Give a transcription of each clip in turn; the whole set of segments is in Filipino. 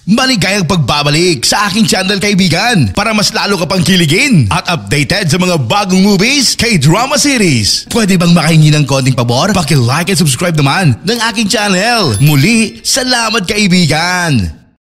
Maligayang pagbabalik sa aking channel kaibigan para mas lalo ka pang kiligin at updated sa mga bagong movies, K-drama series. Pwede bang makahingi ng konting pabor? Paki-like and subscribe naman ng aking channel. Muli, salamat kaibigan!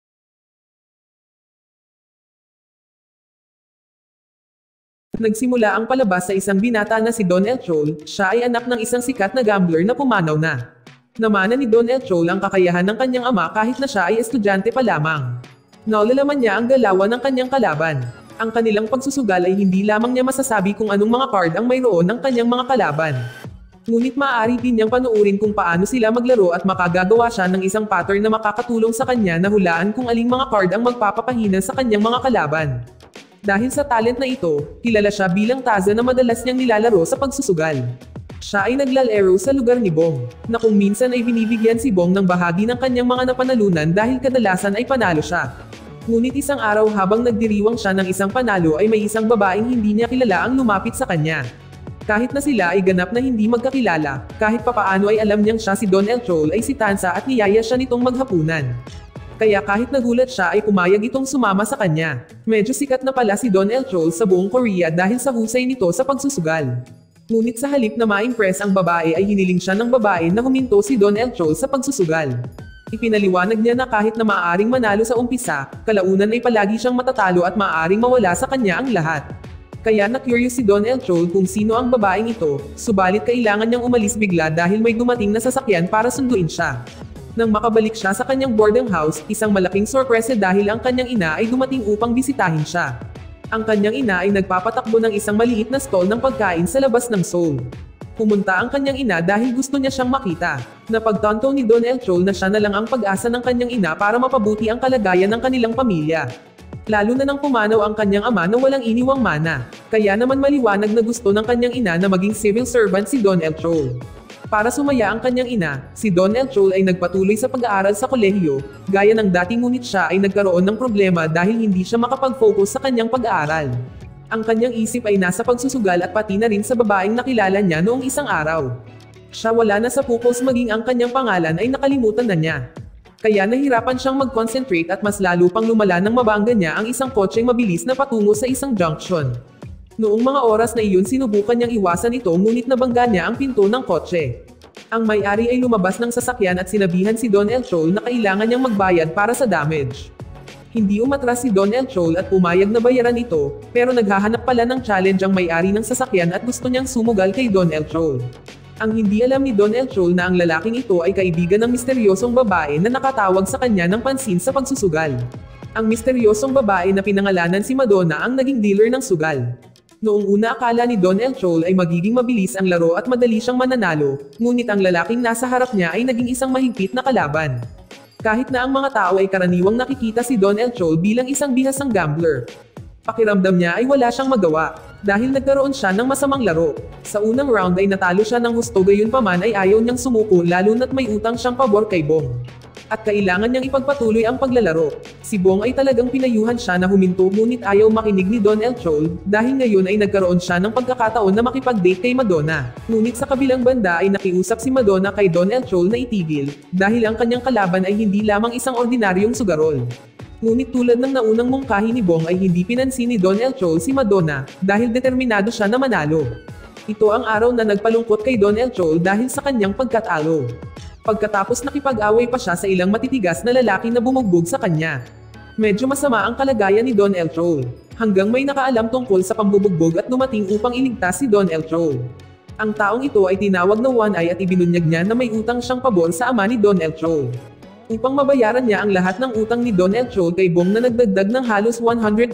Nagsimula ang palabas sa isang binata na si Don El Chol. Siya ay anak ng isang sikat na gambler na pumanaw na. Namana ni Don El Chol ang kakayahan ng kanyang ama kahit na siya ay estudyante pa lamang. Naulalaman niya ang galawan ng kanyang kalaban. Ang kanilang pagsusugal ay hindi lamang niya masasabi kung anong mga card ang mayroon ng kanyang mga kalaban. Ngunit maaari din niyang panuurin kung paano sila maglaro at makagagawa siya ng isang pattern na makakatulong sa kanya na hulaan kung aling mga card ang magpapapahina sa kanyang mga kalaban. Dahil sa talent na ito, kilala siya bilang Taza na madalas niyang nilalaro sa pagsusugal. Siya ay naglalaro sa lugar ni Bong, na kung minsan ay binibigyan si Bong ng bahagi ng kanyang mga napanalunan dahil kadalasan ay panalo siya. Ngunit isang araw habang nagdiriwang siya ng isang panalo ay may isang babaeng hindi niya kilala ang lumapit sa kanya. Kahit na sila ay ganap na hindi magkakilala, kahit papaano ay alam niyang siya si Don El Chol ay si Tansa at niyaya siya nitong maghapunan. Kaya kahit nagulat siya ay pumayag itong sumama sa kanya. Medyo sikat na pala si Don El Chol sa buong Korea dahil sa husay nito sa pagsusugal. Ngunit sa halip na ma-impress ang babae ay hiniling siya ng babae na huminto si Don El Chol sa pagsusugal. Ipinaliwanag niya na kahit na maaaring manalo sa umpisa, kalaunan ay palagi siyang matatalo at maaaring mawala sa kanya ang lahat. Kaya na-curious si Don El Chol kung sino ang babaeng ito, subalit kailangan niyang umalis bigla dahil may dumating na sasakyan para sunduin siya. Nang makabalik siya sa kanyang boarding house, isang malaking sorpresa dahil ang kanyang ina ay dumating upang bisitahin siya. Ang kanyang ina ay nagpapatakbo ng isang maliit na stall ng pagkain sa labas ng Seoul. Pumunta ang kanyang ina dahil gusto niya siyang makita. Napagtanto ni Don El Chol na siya na lang ang pag-asa ng kanyang ina para mapabuti ang kalagayan ng kanilang pamilya. Lalo na nang pumanaw ang kanyang ama na walang iniwang mana. Kaya naman maliwanag na gusto ng kanyang ina na maging civil servant si Don El Chol. Para sumaya ang kanyang ina, si Don El Chol ay nagpatuloy sa pag-aaral sa kolehiyo, gaya ng dati ngunit siya ay nagkaroon ng problema dahil hindi siya makapag-focus sa kanyang pag-aaral. Ang kanyang isip ay nasa pagsusugal at pati na rin sa babaeng nakilala niya noong isang araw. Siya wala na sa focus maging ang kanyang pangalan ay nakalimutan na niya. Kaya nahirapan siyang mag-concentrate at mas lalo pang lumala nang mabangga niya ang isang kotseng mabilis na patungo sa isang junction. Noong mga oras na iyon sinubukan niyang iwasan ito ngunit nabangga niya ang pinto ng kotse. Ang may-ari ay lumabas ng sasakyan at sinabihan si Don El Chol na kailangan niyang magbayad para sa damage. Hindi umatras si Don El Chol at pumayag na bayaran ito, pero naghahanap pala ng challenge ang may-ari ng sasakyan at gusto niyang sumugal kay Don El Chol. Ang hindi alam ni Don El Chol na ang lalaking ito ay kaibigan ng misteryosong babae na nakatawag sa kanya ng pansin sa pagsusugal. Ang misteryosong babae na pinangalanan si Madonna ang naging dealer ng sugal. Noong una akala ni Don El Chol ay magiging mabilis ang laro at madali siyang mananalo, ngunit ang lalaking nasa harap niya ay naging isang mahigpit na kalaban. Kahit na ang mga tao ay karaniwang nakikita si Don El Chol bilang isang bihasang gambler. Pakiramdam niya ay wala siyang magawa, dahil nagkaroon siya ng masamang laro. Sa unang round ay natalo siya ng husto gayunpaman ay ayaw niyang sumuko lalo na't may utang siyang pabor kay Bong. At kailangan niyang ipagpatuloy ang paglalaro. Si Bong ay talagang pinayuhan siya na huminto ngunit ayaw makinig ni Don El Chol, dahil ngayon ay nagkaroon siya ng pagkakataon na makipag-date kay Madonna. Ngunit sa kabilang banda ay nakiusap si Madonna kay Don El Chol na itigil, dahil ang kanyang kalaban ay hindi lamang isang ordinaryong sugarol. Ngunit tulad ng naunang mungkahi ni Bong ay hindi pinansin ni Don El Chol si Madonna, dahil determinado siya na manalo. Ito ang araw na nagpalungkot kay Don El Chol dahil sa kanyang pagkatalo. Pagkatapos nakipag-away pa siya sa ilang matitigas na lalaki na bumugbog sa kanya. Medyo masama ang kalagayan ni Don El Chol, hanggang may nakaalam tungkol sa pambubugbog at dumating upang iligtas si Don El Chol. Ang taong ito ay tinawag na One Eye at ibinunyag niya na may utang siyang pabor sa ama ni Don El Chol. Upang mabayaran niya ang lahat ng utang ni Don El Chol kay Bong na nagdagdag ng halos $100,000.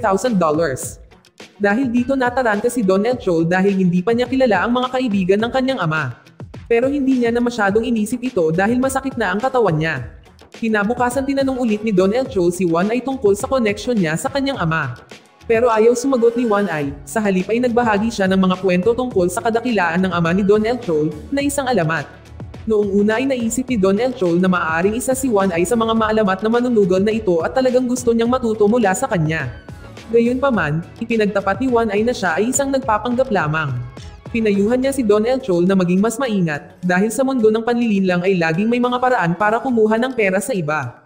Dahil dito nataranta si Don El Chol dahil hindi pa niya kilala ang mga kaibigan ng kanyang ama. Pero hindi niya na masyadong inisip ito dahil masakit na ang katawan niya. Kinabukasan tinanong ulit ni Don El Chol si One Eye tungkol sa connection niya sa kanyang ama. Pero ayaw sumagot ni One Eye, sa halip ay nagbahagi siya ng mga kwento tungkol sa kadakilaan ng ama ni Don El Chol, na isang alamat. Noong una ay naisip ni Don El Chol na maaaring isa si One Eye sa mga maalamat na manunugal na ito at talagang gusto niyang matuto mula sa kanya. Gayunpaman, ipinagtapat ni One Eye na siya ay isang nagpapanggap lamang. Pinayuhan niya si Don El Chol na maging mas maingat, dahil sa mundo ng panlilinlang ay laging may mga paraan para kumuha ng pera sa iba.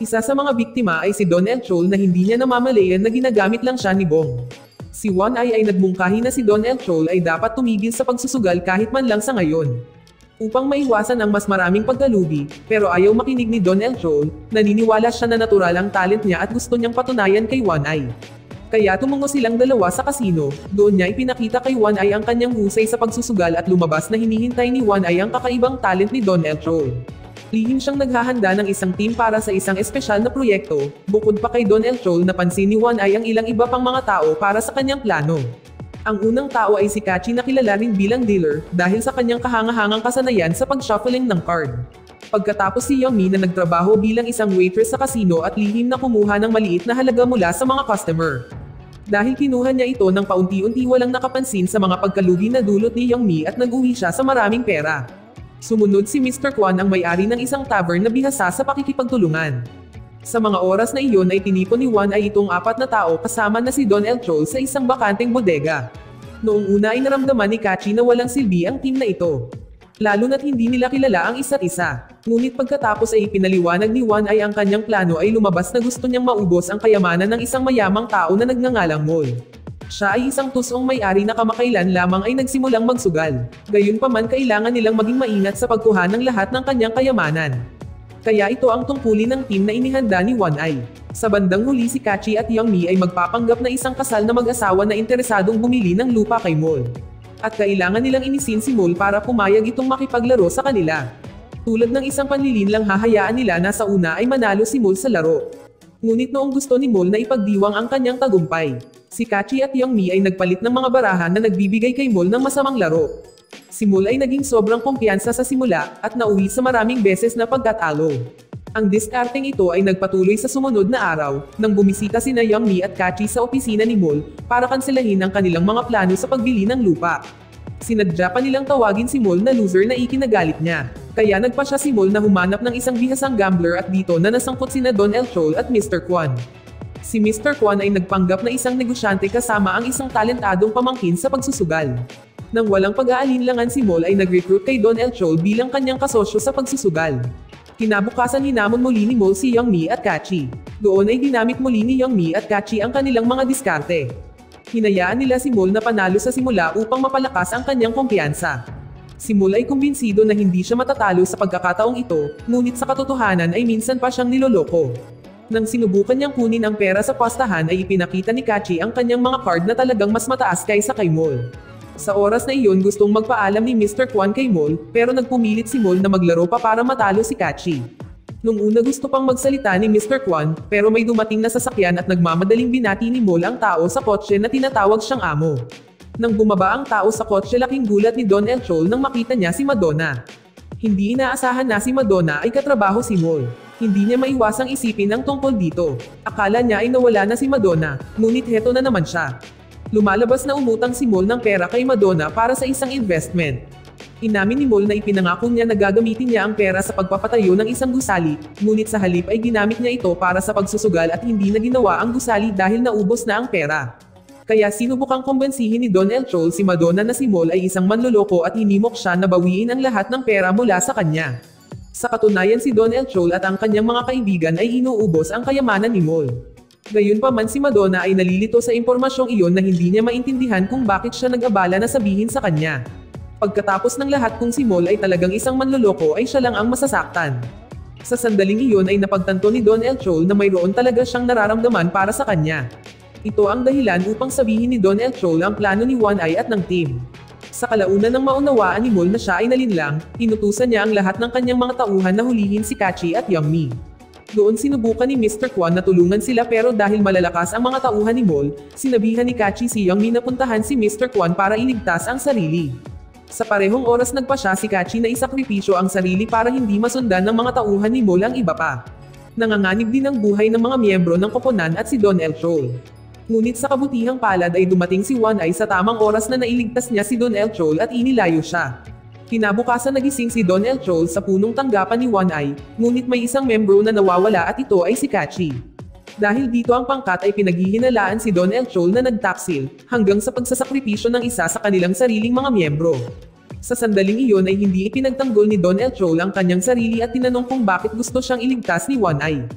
Isa sa mga biktima ay si Don El Chol na hindi niya namamalayan na ginagamit lang siya ni Bong. Si One Eye ay nagmungkahi na si Don El Chol ay dapat tumigil sa pagsusugal kahit man lang sa ngayon. Upang maiwasan ang mas maraming pagkalugi, pero ayaw makinig ni Don El Chol, naniniwala siya na natural ang talent niya at gusto niyang patunayan kay One Eye. Kaya tumungo silang dalawa sa kasino, doon niya ipinakita kay One Eye ang kanyang husay sa pagsusugal at lumabas na hinihintay ni One Eye ang kakaibang talent ni Don El Chol. Lihim siyang naghahanda ng isang team para sa isang espesyal na proyekto, bukod pa kay Don El Chol napansin ni One Eye ang ilang iba pang mga tao para sa kanyang plano. Ang unang tao ay si Kachi na kilala rin bilang dealer, dahil sa kanyang kahangahangang kasanayan sa pag-shuffling ng card. Pagkatapos si Young Mi na nagtrabaho bilang isang waitress sa kasino at lihim na kumuha ng maliit na halaga mula sa mga customer. Dahil kinuha niya ito ng paunti-unti walang nakapansin sa mga pagkalugi na dulot ni Young Mi at nag-uwi siya sa maraming pera. Sumunod si Mr. Kwan ang may-ari ng isang tavern na bihasa sa pakikipagtulungan. Sa mga oras na iyon ay tinipon ni One Eye itong 4 na tao kasama na si Don El Chol sa isang bakanteng bodega. Noong una ay naramdaman ni Kachi na walang silbi ang team na ito. Lalo na't hindi nila kilala ang isa't isa. Ngunit pagkatapos ay ipinaliwanag ni One Eye ang kanyang plano ay lumabas na gusto niyang maubos ang kayamanan ng isang mayamang tao na nagngangalang Mol. Siya ay isang tusong may-ari na kamakailan lamang ay nagsimulang magsugal. Gayunpaman kailangan nilang maging maingat sa pagkuha ng lahat ng kanyang kayamanan. Kaya ito ang tungkulin ng team na inihanda ni One Eye. Sa bandang huli si Kachi at Young Mi ay magpapanggap na isang kasal na mag-asawa na interesadong bumili ng lupa kay Mol. At kailangan nilang inisin si Mol para pumayag itong makipaglaro sa kanila. Tulad ng isang panlilinlang hahayaan nila na sa una ay manalo si Mol sa laro. Ngunit noong gusto ni Mol na ipagdiwang ang kanyang tagumpay, si Kachi at Young Mi ay nagpalit ng mga barahan na nagbibigay kay Mol ng masamang laro. Si Mol ay naging sobrang kumpiyansa sa simula at nauwi sa maraming beses na pagkatalo. Ang diskarteng ito ay nagpatuloy sa sumunod na araw, nang bumisita sina Young Mi at Kachi sa opisina ni Mol para kanselahin ang kanilang mga plano sa pagbili ng lupa. Sinadya pa nilang tawagin si Mol na loser na ikinagalit niya. Kaya nagpa siya si Mol na humanap ng isang bihasang gambler at dito na nasangkot sina Don El Chol at Mr. Kwan. Si Mr. Kwan ay nagpanggap na isang negosyante kasama ang isang talentadong pamangkin sa pagsusugal. Nang walang pag-aalinlangan si Mol ay nag-recruit kay Don El Chol bilang kanyang kasosyo sa pagsusugal. Kinabukasan hinamon muli ni Mol si Young Mi at Kachi. Doon ay ginamit muli ni Young Mi at Kachi ang kanilang mga diskarte. Hinayaan nila si Mol na panalo sa simula upang mapalakas ang kanyang kumpiyansa. Si Mol ay kumbinsido na hindi siya matatalo sa pagkakataong ito, ngunit sa katotohanan ay minsan pa siyang niloloko. Nang sinubukan niyang kunin ang pera sa pastahan ay ipinakita ni Kachi ang kanyang mga card na talagang mas mataas kaysa kay Mol. Sa oras na iyon gustong magpaalam ni Mr. Kwan kay Mol, pero nagpumilit si Mol na maglaro pa para matalo si Kachi. Nung una gusto pang magsalita ni Mr. Kwan, pero may dumating na sasakyan at nagmamadaling binati ni Mol ang tao sa kotse na tinatawag siyang amo. Nang bumaba ang tao sa kotse laking gulat ni Don El Chol nang makita niya si Madonna. Hindi inaasahan na si Madonna ay katrabaho si Mol. Hindi niya maiwasang isipin ang tungkol dito. Akala niya ay nawala na si Madonna, ngunit heto na naman siya. Lumalabas na umutang si Mol ng pera kay Madonna para sa isang investment. Inamin ni Mol na ipinangako niya na gagamitin niya ang pera sa pagpapatayo ng isang gusali, ngunit sa halip ay ginamit niya ito para sa pagsusugal at hindi na ginawa ang gusali dahil naubos na ang pera. Kaya sinubukang kumbensihin ni Don El Chol si Madonna na si Mol ay isang manloloko at hinimok siya na bawiin ang lahat ng pera mula sa kanya. Sa katunayan si Don El Chol at ang kanyang mga kaibigan ay inuubos ang kayamanan ni Mol. Gayunpaman si Madonna ay nalilito sa impormasyong iyon na hindi niya maintindihan kung bakit siya nag-abala na sabihin sa kanya. Pagkatapos ng lahat kung si Mol ay talagang isang manloloko ay siya lang ang masasaktan. Sa sandaling iyon ay napagtanto ni Don El Chol na mayroon talaga siyang nararamdaman para sa kanya. Ito ang dahilan upang sabihin ni Don El Chol ang plano ni One Eye at ng team. Sa kalaunan ng maunawaan ni Mol na siya ay nalinlang, inutusan niya ang lahat ng kanyang mga tauhan na hulihin si Kachi at Young Mi. Doon sinubukan ni Mr. Kwan na tulungan sila pero dahil malalakas ang mga tauhan ni Mol, sinabihan ni Kachi si Young Mi na puntahan si Mr. Kwan para iligtas ang sarili. Sa parehong oras nagpa siya si Kachi na isakripisyo ang sarili para hindi masundan ng mga tauhan ni Mol ang iba pa. Nanganganib din ang buhay ng mga miyembro ng koponan at si Don El Chol. Ngunit sa kabutihang palad ay dumating si One Eye sa tamang oras na nailigtas niya si Don El Chol at inilayo siya. Kinabukasan nagising si Don El Chol sa punong tanggapan ni One Eye, ngunit may isang membro na nawawala at ito ay si Kachi. Dahil dito ang pangkat ay pinaghihinalaan si Don El Chol na nagtaksil, hanggang sa pagsasakripisyo ng isa sa kanilang sariling mga miyembro. Sa sandaling iyon ay hindi ipinagtanggol ni Don El Chol ang kanyang sarili at tinanong kung bakit gusto siyang iligtas ni One Eye.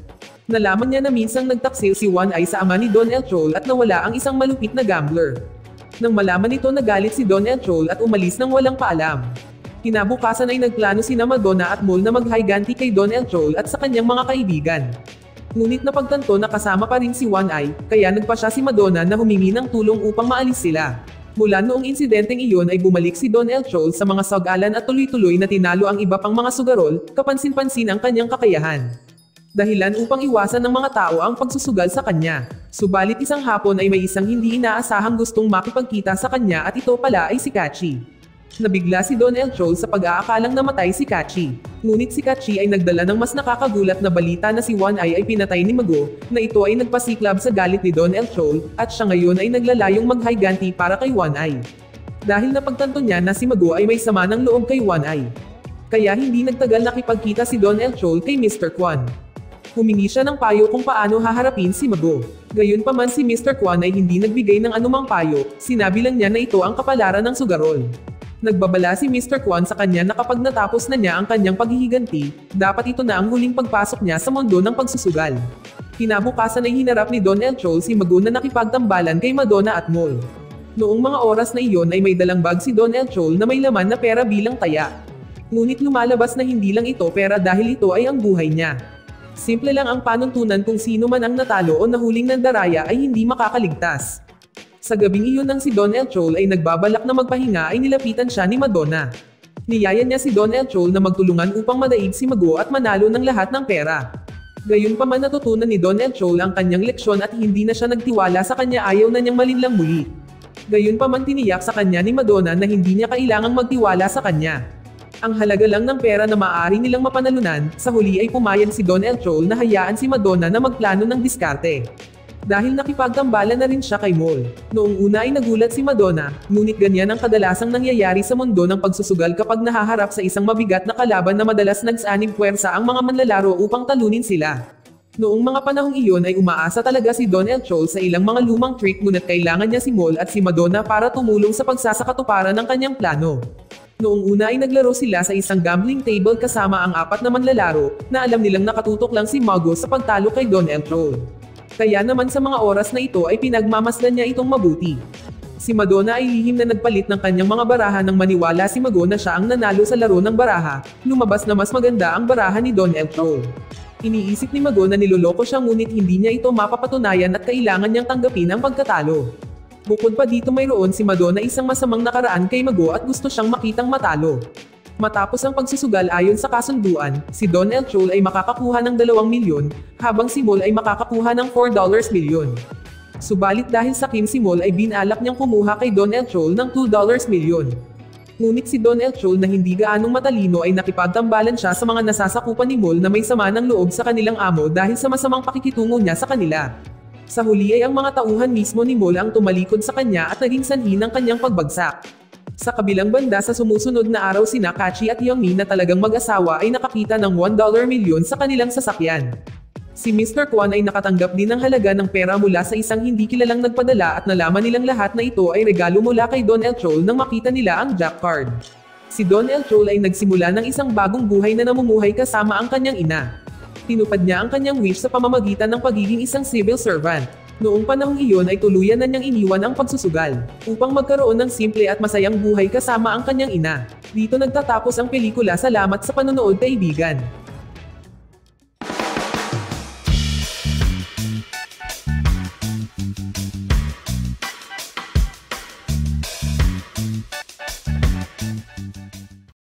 Nalaman niya na minsang nagtaksil si One Eye sa ama ni Don Elchol at nawala ang isang malupit na gambler. Nang malaman nito, nagalit si Don Elchol at umalis nang walang paalam. Kinabukasan ay nagplano sina Madonna at Mole na maghiganti kay Don Elchol at sa kanyang mga kaibigan. Ngunit napagtanto na kasama pa rin si One Eye, kaya nagpa siya si Madonna na humingi ng tulong upang maalis sila. Mula noong insidenteng iyon ay bumalik si Don Elchol sa mga sagalan at tuloy-tuloy na tinalo ang iba pang mga sugarol, kapansin-pansin ang kanyang kakayahan. Dahilan upang iwasan ng mga tao ang pagsusugal sa kanya. Subalit isang hapon ay may isang hindi inaasahang gustong makipagkita sa kanya at ito pala ay si Kachi. Nabigla si Don Elchol sa pag-aakalang namatay si Kachi. Ngunit si Kachi ay nagdala ng mas nakakagulat na balita na si One Eye ay pinatay ni Mago, na ito ay nagpasiklab sa galit ni Don Elchol, at siya ngayon ay naglalayong maghiganti para kay One Eye. Dahil napagtanto niya na si Mago ay may sama ng loob kay One Eye. Kaya hindi nagtagal nakipagkita si Don Elchol kay Mr. Kwan. Humingi siya ng payo kung paano haharapin si Mago. Gayunpaman si Mr. Kwan ay hindi nagbigay ng anumang payo, sinabi lang niya na ito ang kapalaran ng sugarol. Nagbabala si Mr. Kwan sa kanya na kapag natapos na niya ang kanyang paghihiganti, dapat ito na ang huling pagpasok niya sa mundo ng pagsusugal. Kinabukasan ay hinarap ni Don Elchol si Mago na nakipagtambalan kay Madonna at Mole. Noong mga oras na iyon ay may dalang bag si Don Elchol na may laman na pera bilang taya. Ngunit lumalabas na hindi lang ito pera dahil ito ay ang buhay niya. Simple lang ang panuntunan kung sino man ang natalo o nahuling nandaraya ay hindi makakaligtas. Sa gabing iyon nang si Don Elchol ay nagbabalak na magpahinga ay nilapitan siya ni Madonna. Niyaya niya si Don Elchol na magtulungan upang madaig si Mago at manalo ng lahat ng pera. Gayunpaman natutunan ni Don Elchol ang kanyang leksyon at hindi na siya nagtiwala sa kanya, ayaw na niyang malinlang muli. Gayunpaman tiniyak sa kanya ni Madonna na hindi niya kailangang magtiwala sa kanya. Ang halaga lang ng pera na maaari nilang mapanalunan. Sa huli ay pumayag si Don Elchol na hayaan si Madonna na magplano ng diskarte. Dahil nakipagtambalan na rin siya kay Mole. Noong una ay nagulat si Madonna, ngunit ganyan ang kadalasang nangyayari sa mundo ng pagsusugal kapag nahaharap sa isang mabigat na kalaban na madalas nagsaanib puwersa ang mga manlalaro upang talunin sila. Noong mga panahong iyon ay umaasa talaga si Don Elchol sa ilang mga lumang trick, ngunit kailangan niya si Mole at si Madonna para tumulong sa pagsasakatuparan ng kanyang plano. Noong una ay naglaro sila sa isang gambling table kasama ang apat na manlalaro, na alam nilang nakatutok lang si Mago sa pagtalo kay Don Elchol. Kaya naman sa mga oras na ito ay pinagmamasdan niya itong mabuti. Si Madonna ay lihim na nagpalit ng kanyang mga baraha nang maniwala si Mago na siya ang nanalo sa laro ng baraha. Lumabas na mas maganda ang baraha ni Don Elchol. Iniisip ni Mago na niloloko siya, ngunit hindi niya ito mapapatunayan at kailangan niyang tanggapin ang pagkatalo. Bukod pa dito, mayroon si Madonna isang masamang nakaraan kay Mago at gusto siyang makitang matalo. Matapos ang pagsusugal ayon sa kasunduan, si Don Elchol ay makakakuha ng 2 milyon, habang si Mole ay makakakuha ng $4 milyon. Subalit dahil sa Kim, si Mole ay binalak niyang kumuha kay Don Elchol ng $2 milyon. Ngunit si Don Elchol na hindi gaanong matalino ay nakipagtambalan siya sa mga nasasakupan ni Mole na may sama ng loob sa kanilang amo dahil sa masamang pakikitungo niya sa kanila. Sa huli ay ang mga tauhan mismo ni Mole ang tumalikod sa kanya at naging sanhi ng kanyang pagbagsak. Sa kabilang banda, sa sumusunod na araw sina Kachi at Youngmi na talagang mag-asawa ay nakakita ng $1 milyon sa kanilang sasakyan. Si Mr. Kwan ay nakatanggap din ng halaga ng pera mula sa isang hindi kilalang nagpadala at nalaman nilang lahat na ito ay regalo mula kay Don Elchol nang makita nila ang jack card. Si Don Elchol ay nagsimula ng isang bagong buhay na namumuhay kasama ang kanyang ina. Tinupad niya ang kanyang wish sa pamamagitan ng pagiging isang civil servant. Noong panahong iyon ay tuluyan na niyang iniwan ang pagsusugal, upang magkaroon ng simple at masayang buhay kasama ang kanyang ina. Dito nagtatapos ang pelikula. Salamat sa panonood, kaibigan.